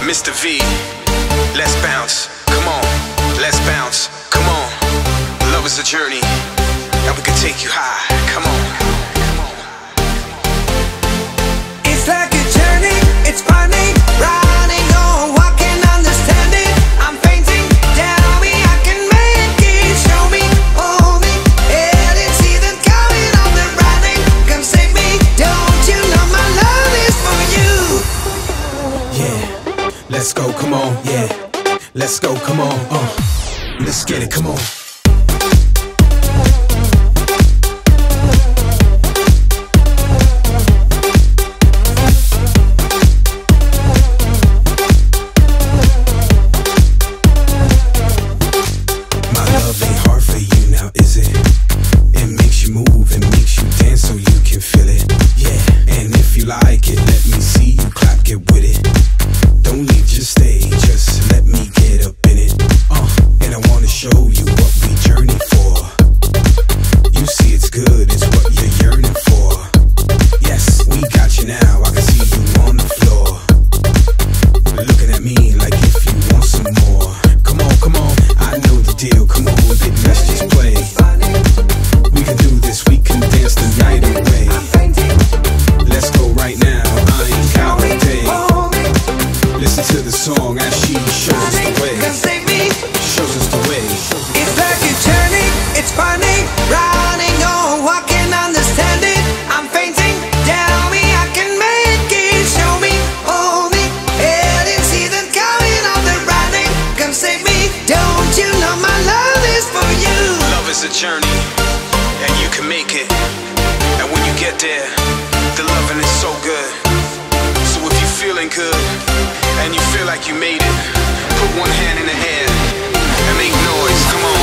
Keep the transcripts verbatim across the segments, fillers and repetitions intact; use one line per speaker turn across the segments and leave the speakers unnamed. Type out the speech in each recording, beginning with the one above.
Mister V, let's bounce, come on, let's bounce, come on. Love is a journey, and we can take you high, come on.
It's like a journey, it's funny, riding on, walking, understanding. I'm painting, tell me I can make it, show me, hold me, heading, see them coming on the riding. Come save me, don't you know my love is for you?
Yeah, let's go, come on, yeah. Let's go, come on, uh. Let's get it, come on. Like it, let me see you clap, get with it. Don't leave, just stay, just let me get up in it. Uh, and I wanna show you what we journey for. You see it's good, it's what you're yearning for. Yes, we got you now, I can see you on the floor, looking at me like if you want some more. Come on, come on, I know the deal, come on, baby, let's just play. We can do this, we can dance the night away. Let's go right now, I ain't counting days. Listen to the song as she shows us the way. Shows us the way.
It's like a journey, it's funny, riding on, walking, understanding. I'm painting, tell me I can make it, show me, hold me, heading, see them coming on the riding. Come save me, don't you know my love is for you?
Love is a journey, and you can make it. And when you get there, the loving is so good. So if you're feeling good and you feel like you made it, put one hand in the air and make noise, come on.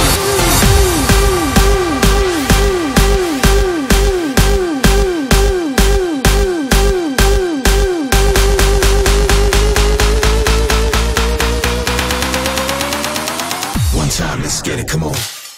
One time, let's get it, come on.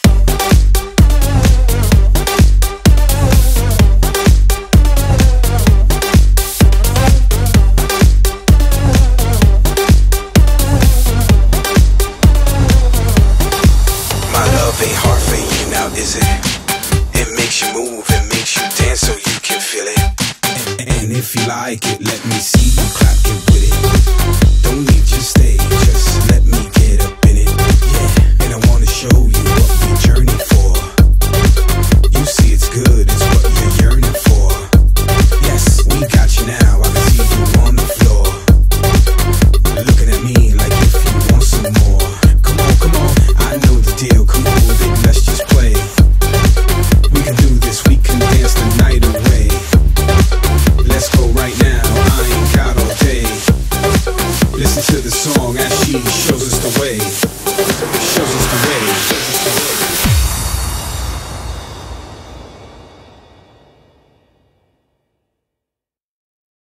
Ain't hard for you now, is it? It makes you move, it makes you dance so you can feel it.
And, and if you like it, let me see you clap, get with it. Don't leave, just stay, just let me get up in it. Yeah, and I wanna show you what we journey for.